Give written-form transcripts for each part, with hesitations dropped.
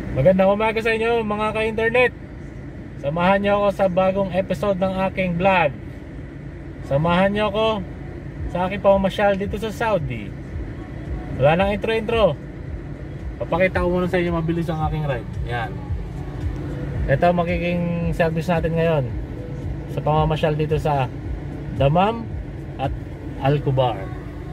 Magandang umaga sa inyo mga ka-internet. Samahan niyo ako sa bagong episode ng aking vlog. Samahan niyo ako sa aking pamamasyal dito sa Saudi. Wala nang intro. Papakita ko muna sa inyo mabilis ang aking ride. Yan. Ito magiging service natin ngayon sa pamamasyal dito sa Dammam at Al-Kubar.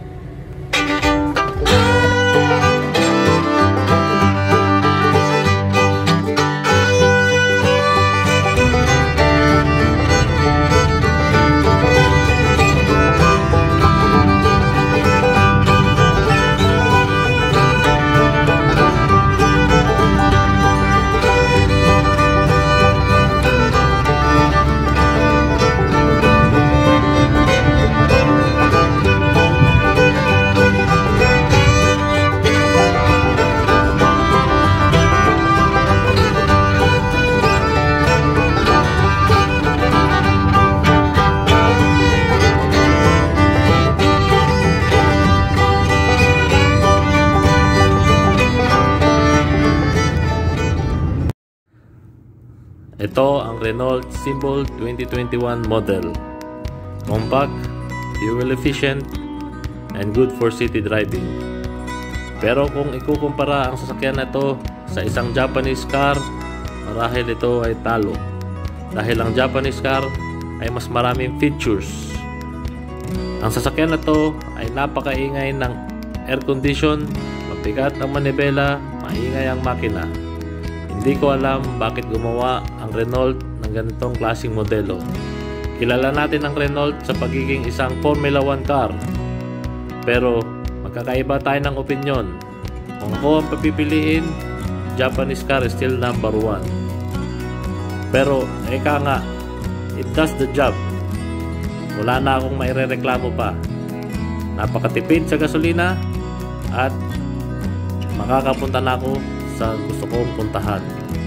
Ito ang Renault Symbol 2021 model. Compact, fuel efficient, and good for city driving. Pero kung ikukumpara ang sasakyan na ito sa isang Japanese car, marahil ito ay talo. Dahil ang Japanese car ay mas maraming features. Ang sasakyan na ito ay napakaingay ng air condition, mabigat ang manibela, maingay ang makina. Hindi ko alam bakit gumawa ang Renault ng ganitong klaseng modelo. Kilala natin ang Renault sa pagiging isang Formula 1 car. Pero magkakaiba tayo ng opinion. Kung ako ang papipiliin, Japanese car is still number 1. Pero eka nga, it does the job. Wala na akong mairereklamo pa. Napakatipid sa gasolina at makakapunta na ako sa gusto kong puntahan.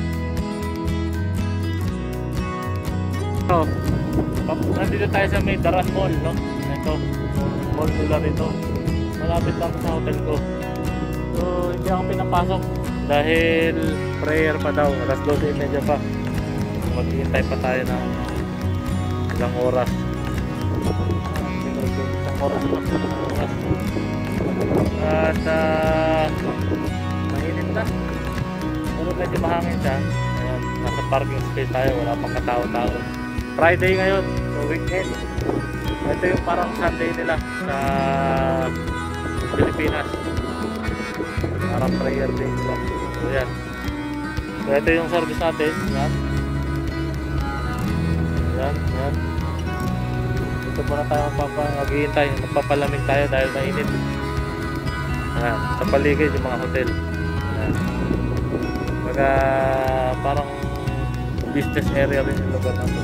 So, nandito tayo sa may Daras Mall, no? Ito, mall nila rito. Malapit lang sa hotel ko. So, hindi ako pinapasok dahil prayer pa daw. Alas 12:30 pa. Maghihintay pa tayo ng ilang oras. Isang oras pa. At mainit na. Pero medyo mahangin siya. Ayan, nasa parking space tayo, wala pang katao-tao. Friday ngayon, so weekend. Ito yung parang Sunday nila sa Pilipinas. Parang prayer day nila. So yan. So ito yung service natin. Yan. Yan. Dito muna tayo maghihintay. Magpapalamig tayo dahil mainit. Ayan, sa paligid yung mga hotel. Ayan. Parang business area rin yung lugar natin.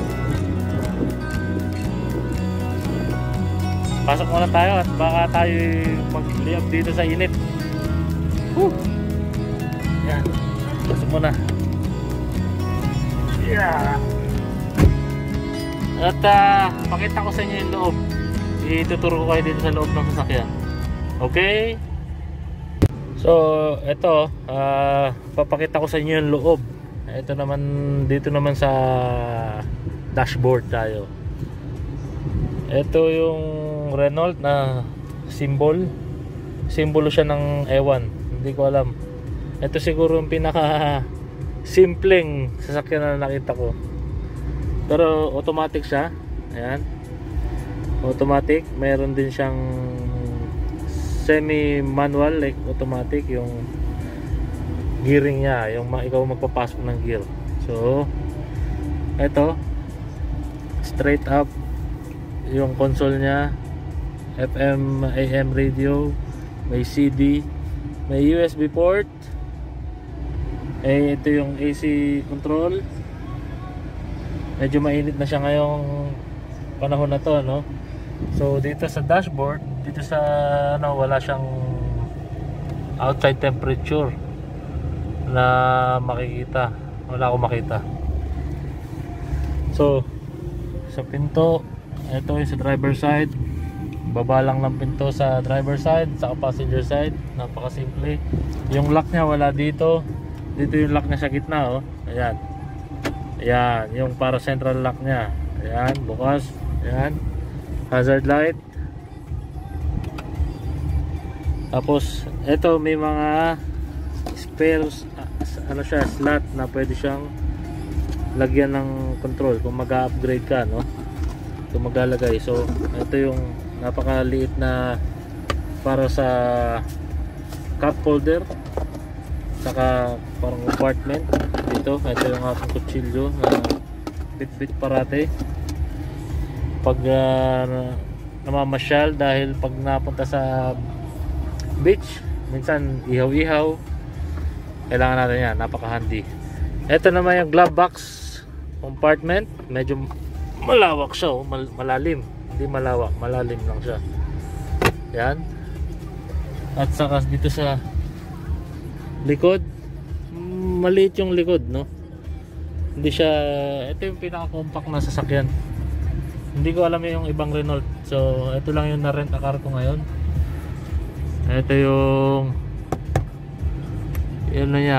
Pasok muna tayo at baka tayo mag-liab dito sa init. Yan. Pasok muna. Yeah. At pakita ko sa inyo yung loob. Ituturo ko kayo dito sa loob ng sasakyan. Okay? So, ito, papakita ko sa inyo yung loob. Ito naman, dito naman sa dashboard tayo. Ito yung Renault na symbol. Simbolo siya ng ewan. Hindi ko alam. Ito siguro yung pinaka simpleng sasakyan na nakita ko. Pero automatic siya. Ayan. Automatic. Mayroon din siyang semi-manual, like automatic, yung gearing niya, yung ikaw magpapasok ng gear. So, ito, straight up yung console niya, FM, AM radio, may CD, may USB port, ito yung AC control. Medyo mainit na siya ngayong panahon na to, no? So dito sa dashboard, dito sa wala siyang outside temperature na makikita. Wala akong makita. So sa pinto, ito yung sa driver side. Baba lang ng pinto sa driver side, sa passenger side. Napakasimple. Yung lock niya wala dito. dito yung lock niya sa gitna, oh. Ayan. Ayan, yung para central lock niya. Ayan, bukas. Ayan. Hazard light. Tapos ito may mga spares, ano siya, slot na pwede siyang lagyan ng control kung mag-upgrade ka, no? Kung maglalagay. So ito yung napakaliit na para sa cup holder, saka parang compartment dito. Ito yung aking kutsilyo na bit-bit parate pag namamasyal, dahil pag napunta sa beach minsan ihaw-ihaw, kailangan natin yan, napaka-handy. Ito naman yung glove box compartment, medyo malawak siya, oh. Malalim, hindi malawak, malalim lang siya. Yan. At saka dito sa likod, maliit yung likod, no? Hindi siya, ito yung pinaka-compact na sasakyan. Hindi ko alam yung ibang Renault, so ito lang yung na-rent a car ko ngayon. Ito yung yun na niya,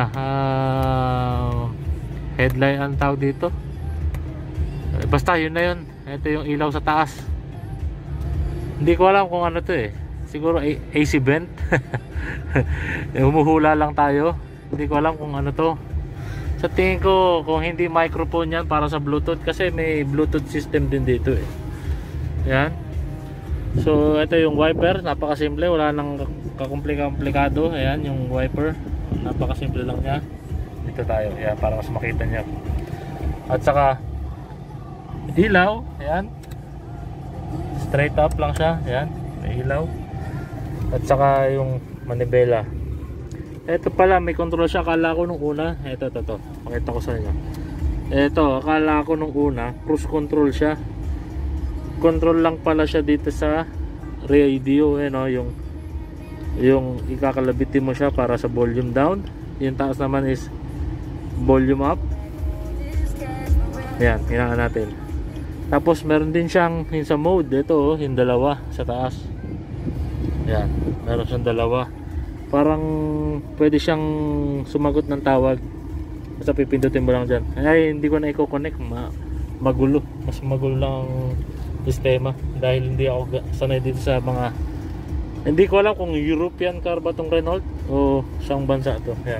headlight ang tawag dito, basta yun na yun. Ito yung ilaw sa taas, hindi ko alam kung ano to eh, siguro AC vent. Humuhula lang tayo, hindi ko alam kung ano to. Sa tingin ko kung hindi microphone yan, para sa Bluetooth, kasi may Bluetooth system din dito eh. Yan. So ito yung wiper, napakasimple, wala nang kakomplikado. Ayan yung wiper, napakasimple lang niya. Dito tayo, ayan, para mas makita niya. At saka ilaw, ayan, straight up lang siya, ayan, may ilaw. At saka yung manibela. Ito pala, may control siya. Akala ko nung una, ito, pakita ko sa inyo. Ito, akala ko nung una cruise control siya. Control lang pala siya dito sa radio, eh, no? Yung ikakalabitin mo siya para sa volume down. Yung taas naman is volume up. Ayan, hinaan natin. Tapos meron din siyang yung sa mode. Ito, oh, yung dalawa sa taas. Ayan, meron siyang dalawa. Parang pwede siyang sumagot ng tawag, basta pipindutin mo lang dyan. Ay, hindi ko na i-connect, magulo, mas magulo lang ang sistema, dahil hindi ako sanay dito sa mga, hindi ko alam kung European car ba tong Renault o saang bansa to. Ayan.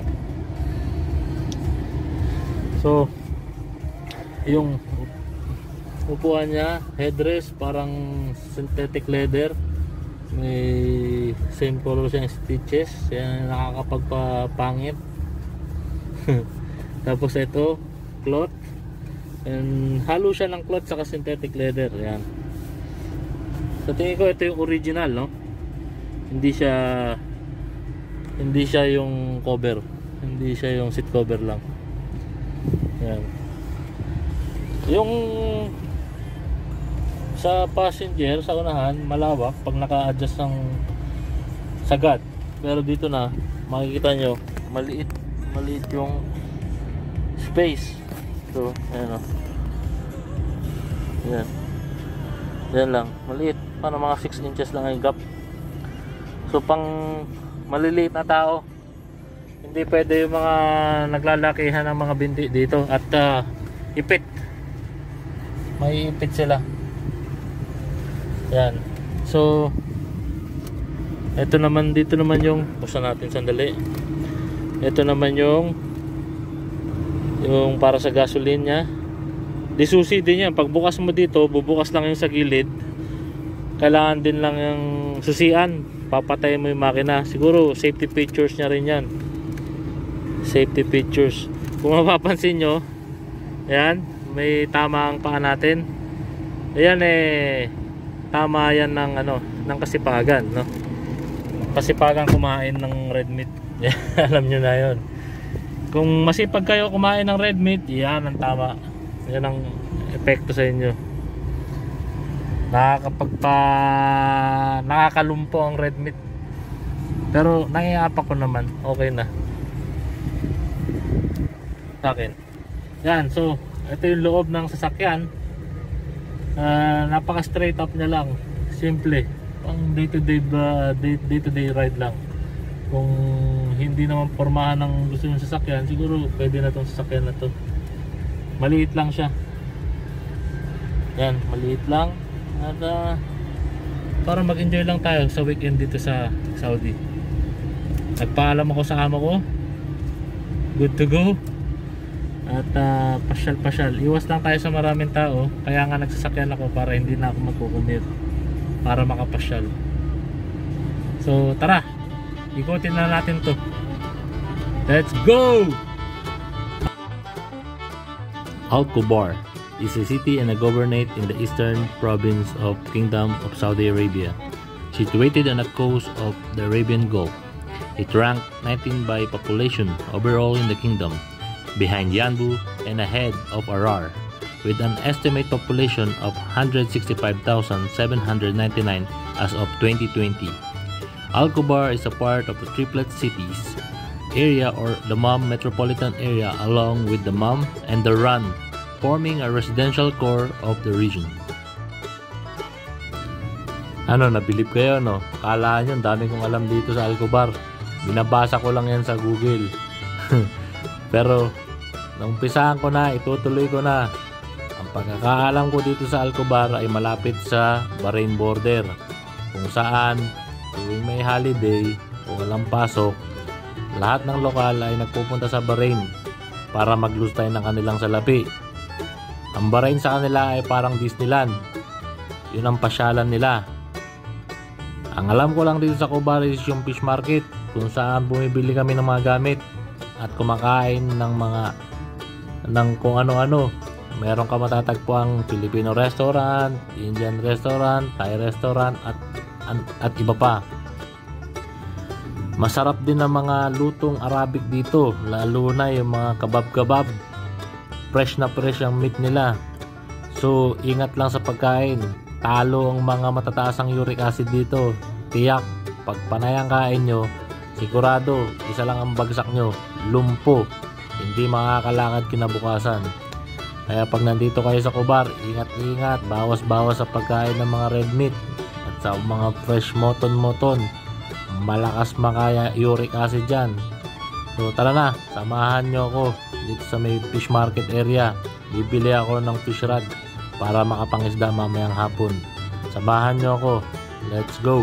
So yung upuan niya, headrest parang synthetic leather, may same color siyang stitches, yan nakakapagpapangit. Tapos ito cloth, and halo siya ng cloth saka synthetic leather. Yan, sa tingin ko ito yung original, no? Hindi siya yung cover, hindi siya yung seat cover lang. Yan. Yung sa passenger, sa unahan, malawak pag naka-adjust ng sagad. Pero dito na, makikita nyo, maliit yung space. So, ayan o. Ayan. Ayan lang, maliit. Paano mga 6 inches lang ang gap. So, pang maliliit na tao, hindi pwede yung mga naglalakihan ng mga binti dito. At ipit. May ipit sila. Yan. So ito naman, dito naman yung, buksan natin sandali. Ito naman yung para sa gasoline nya. Disusi din yan. Pag bukas mo dito, bubukas lang yung sa gilid. Kailangan din lang yung susian. Papatay mo yung makina. Siguro safety features nya rin yan. Safety features. Kung mapapansin nyo, yan, may tama ang paa natin. Ayan eh, tama yan ng ano, ng kasipagan, no? Kasipagan kumain ng red meat. Alam nyo na yon. Kung masipag kayo kumain ng red meat, yan ang tama. Yan ang epekto sa inyo. Nakakalumpo ang red meat. Pero nangiapak ko naman, okay na sa akin. Yan, so ito yung loob ng sasakyan. Napaka straight up niya lang, simple, pang day to day ride lang. Kung hindi naman pormahan ng gusto ng sasakyan, siguro pwede na tong sasakyan na to. Maliit lang siya. Yan, maliit lang. At para mag-enjoy lang tayo sa weekend dito sa Saudi. Nagpaalam ako sa amo ko, good to go. At pasyal-pasyal. Iwas lang tayo sa maraming tao. Kaya nga nagsasakyan ako para hindi na ako magkukumit, para makapasyal. So tara, ikutin na natin to. Let's go! Al Khobar is a city and a governorate in the eastern province of Kingdom of Saudi Arabia, situated on the coast of the Arabian Gulf. It ranked 19 by population overall in the kingdom, behind Yanbu and ahead of Arar, with an estimated population of 165,799 as of 2020. Al Khobar is a part of the Triplet Cities area or the Mam metropolitan area, along with the Mam and the Ran, forming a residential core of the region. Ano, nabilib kayo, no? Kala nyo, dami kong alam dito sa Al Khobar. Binabasa ko lang yan sa Google. Pero naumpisahan ko na, itutuloy ko na. Ang pagkakaalam ko dito sa Al Khobar ay malapit sa Bahrain border, kung saan tuwing may holiday o walang pasok, lahat ng lokal ay nagpupunta sa Bahrain para maglustay ng kanilang salapi. Ang Bahrain sa kanila ay parang Disneyland. Yun ang pasyalan nila. Ang alam ko lang dito sa Khobar is yung fish market, kung saan bumibili kami ng mga gamit at kumakain ng kung ano-ano. Meron ka matatagpuang Filipino restaurant, Indian restaurant, Thai restaurant at iba pa. Masarap din ang mga lutong Arabic dito, lalo na yung mga kabab-kabab. Fresh na fresh ang meat nila. So ingat lang sa pagkain. Talo ang mga matataas ang uric acid dito. Tiyak, pag panay ang kain nyo, sigurado, isa lang ang bagsak nyo, lumpo. Hindi makakalakad kinabukasan. Kaya pag nandito kayo sa Khobar, ingat-ingat, bawas-bawas sa pagkain ng mga red meat at sa mga fresh moton-moton. Malakas makaya uric acid dyan. So tara na, samahan nyo ako dito sa may fish market area. Bibili ako ng fish rod para makapangisda mamayang hapon. Samahan nyo ako, let's go!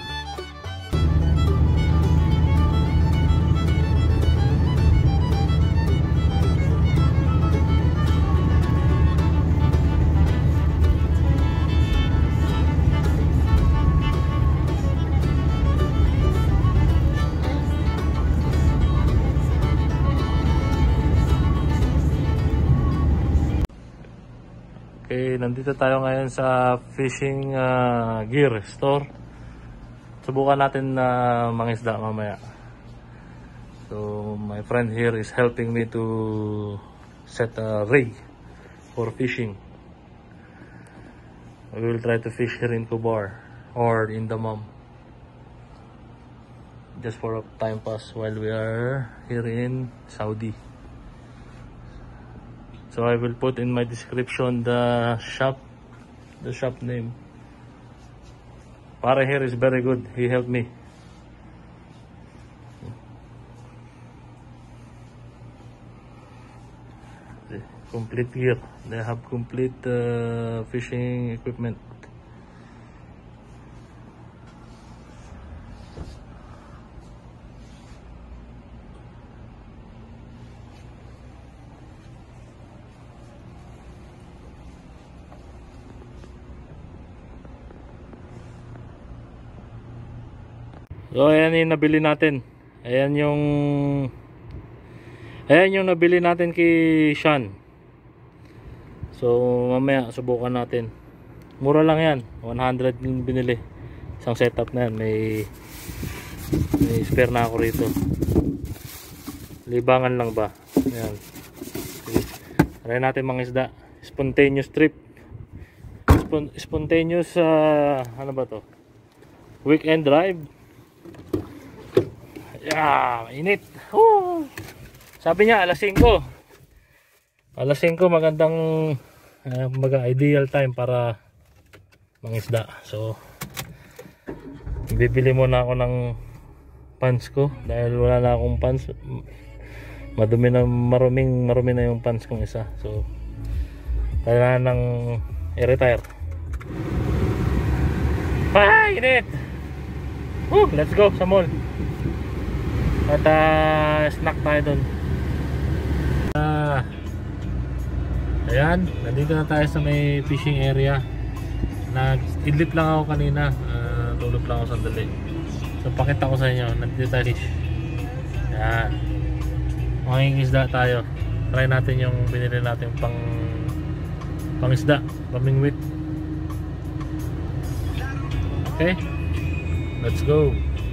Okay, nandito tayo ngayon sa fishing gear store. Subukan natin na mangisda mamaya. So my friend here is helping me to set a rig for fishing. We will try to fish here in Khobar or in Dammam, just for a time pass while we are here in Saudi. So I will put in my description the shop name. Para here is very good. He helped me. The complete gear. They have complete fishing equipment. So ayan yung nabili natin. Ayan yung nabili natin kay Sean. So mamaya subukan natin. Mura lang yan, 100 yung binili. Isang setup na yan. May spare na ako rito. Libangan lang ba. Ayan. Try natin mangisda. Spontaneous trip. Spontaneous ano ba to? Weekend drive. Yeah, init. Sabi niya alas 5. Alas 5 magandang ideal time para mangisda. So bibili muna ako ng pants ko dahil wala na akong pants. Marumi na yung pants kong isa, so kailangan nang i-retire. Init! Let's go sa mall at snack tayo dun. Ayan, nandito na tayo sa may fishing area. Nag-idlip lang ako kanina, tulog lang ako sandali. So pakita ko sa inyo, nandito tayo fish. Ayan, mangingisda tayo. Try natin yung binili natin pang isda, pamingwit. Okay, let's go.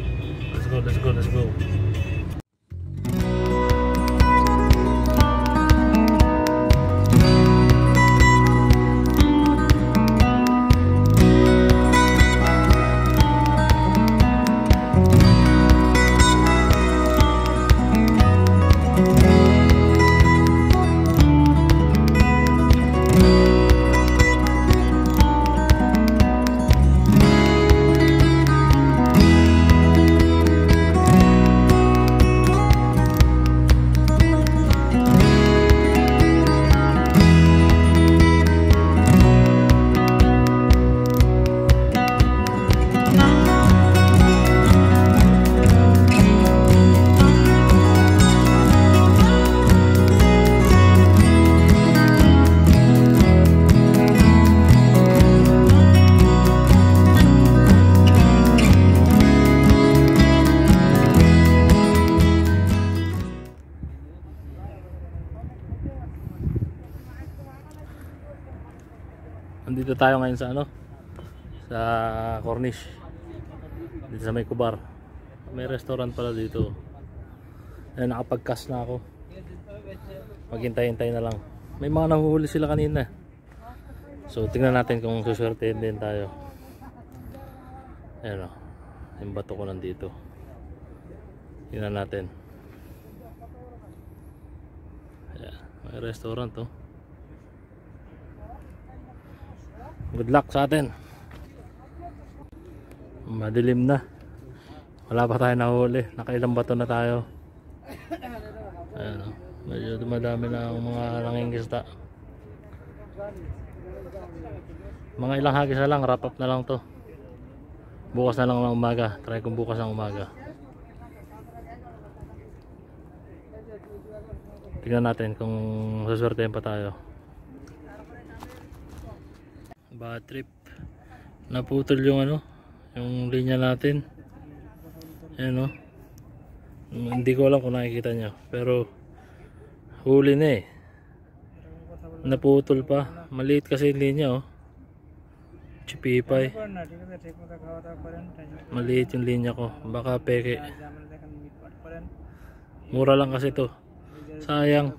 Nandito tayo ngayon sa sa Cornish, dito sa may Kubar. May restaurant pala dito. Ayan, nakapag-cast na ako. Maghintay-hintay na lang. May mga nahuhuli sila kanina, so tingnan natin kung suswertehin din tayo. Ayan, yung bato ko nandito. Tingnan natin. Ayan, may restaurant to. Good luck sa atin. Madilim na. Wala pa tayo nahuli. Nakailang bato na tayo. Ayan, medyo dumadami na ang mga nangingisda. Mga ilang hagis na lang, wrap up na lang to. Bukas na lang ng umaga. Try kong bukas ng umaga. Tingnan natin kung suswertehin pa tayo. Bad trip. Naputol yung yung linya natin. Ayan, hindi ko alam kung nakikita nyo, pero huli na eh. Naputol pa. Maliit kasi yung linya, Chipipay. Maliit yung linya ko. Baka peke. Mura lang kasi to. Sayang.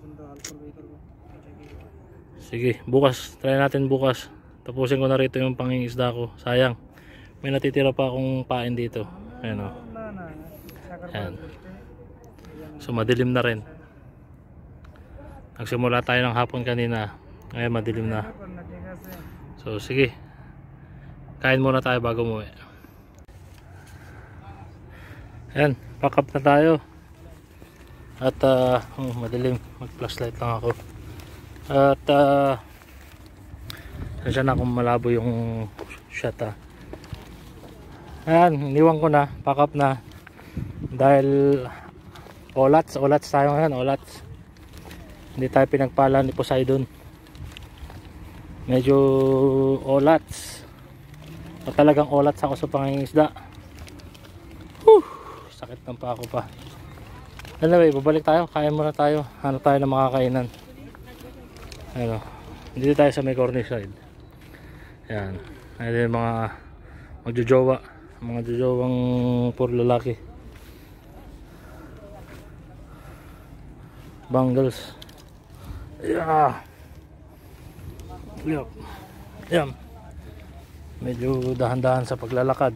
Sige, bukas. Try natin bukas. Tapusin ko na rito yung pangingisda ko. Sayang. May natitira pa akong pain dito. Ayan, Ayan. So madilim na rin. Nagsimula tayo ng hapon kanina. Ngayon madilim na. So sige. Kain muna tayo bago umuwi. Ayan. Pack up na tayo. At madilim. Mag flashlight lang ako. At nasya na kung malabo yung shot. Ayan, iniwan ko na, pack up na. Dahil olats tayo ngayon, olats. Hindi tayo pinagpala ni Poseidon. Medyo olats. O talagang olats ako sa pangingisda. Sakit ng pa ako pa. Anyway, babalik tayo, kain muna tayo. Hanap tayo ng makakainan. Ano, dito tayo sa may Cornish side. Ayan, ayun yung mga magjojowa, mga jojowang puro lalaki. Bangles. Yeah. Yan. Medyo dahan-dahan sa paglalakad.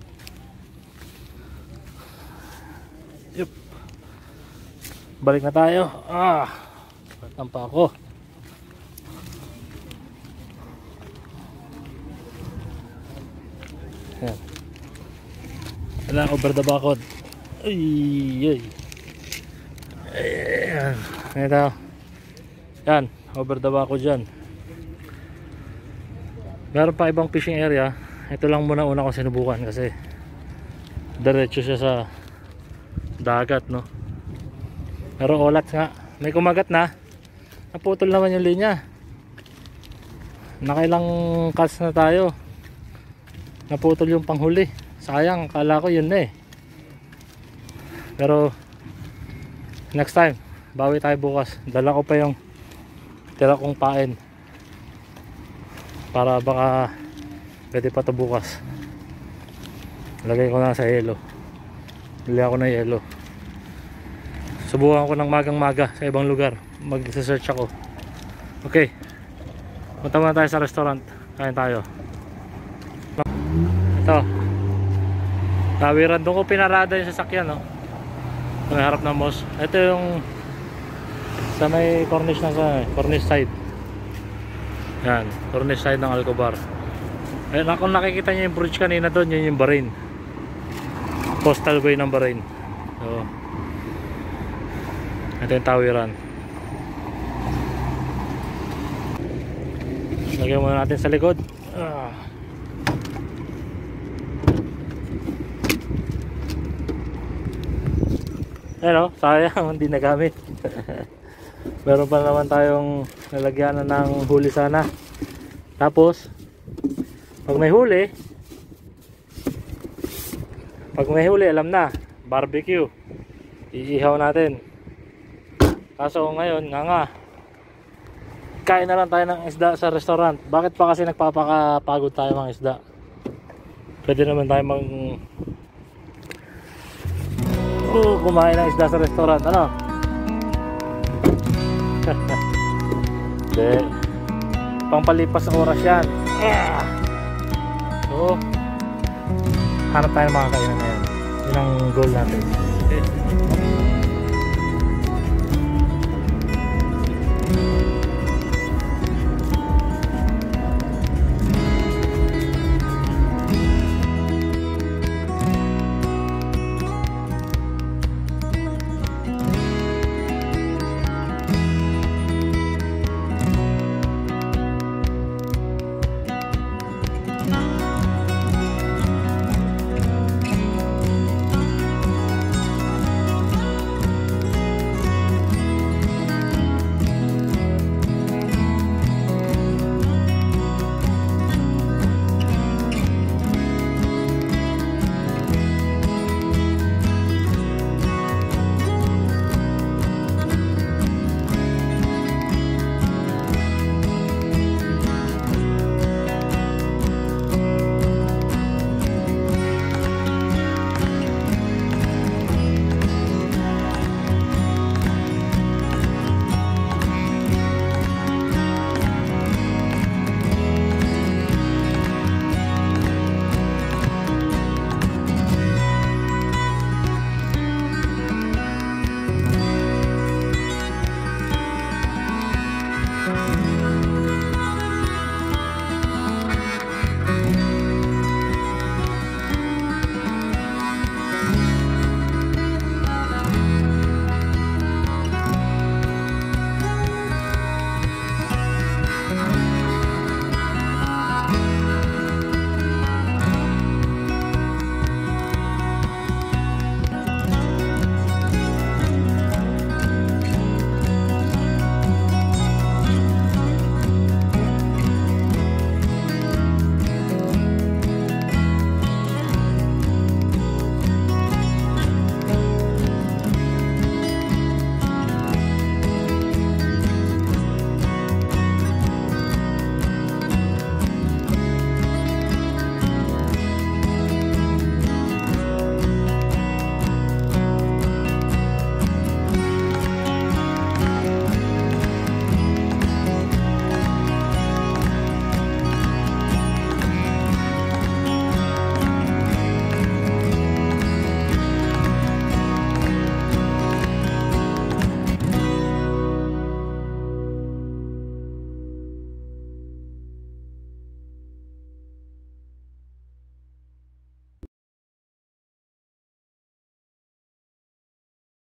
Yup. Balik na tayo. Patampa ako. Yan. Wala, over the bakod. Ay. Ayan. Ito. Yan. Over the bako dyan. Meron pa ibang fishing area. Ito lang muna una kong sinubukan kasi diretso siya sa dagat, no? Pero olat nga. May kumagat na. Naputol naman yung linya. Nakailang cast na tayo. Naputol yung panghuli. Sayang, kala ko yun na eh. Pero next time, bawi tayo bukas. Dala ko pa yung tira kong pain para baka pwede pa ito bukas. Lagay ko na sa yelo. Bili ako ng yelo. Subukan ko ng magang maga sa ibang lugar. Mag-search ako. Okay, punta muna tayo sa restaurant. Kain tayo. Ito, tawiran. Doon ko pinarada yung sasakyan, no? Sa may harap ng mos. Ito yung sa may cornice na sa cornice side. Yan, cornice side ng Alcobar. Ayun, kung nakikita nyo yung bridge kanina doon, yun yung Bahrain. Coastal way ng Bahrain. So, ito yung tawiran. Lagyan muna natin sa likod. Ayun, sayang hindi nagamit. Meron pa naman tayong nalagyan ng huli sana. Tapos pag may huli alam na, barbecue. Iihaw natin. Kaso ngayon nga kain na lang tayo ng isda sa restaurant. Bakit pa kasi nagpapakapagod tayo ng isda? Pwede naman tayo kumain ng isda sa restaurant, ano? Hindi, pangpalipas ng oras yan. So hanap tayo ng mga kainan na yan. Yun ang goal natin. Okay.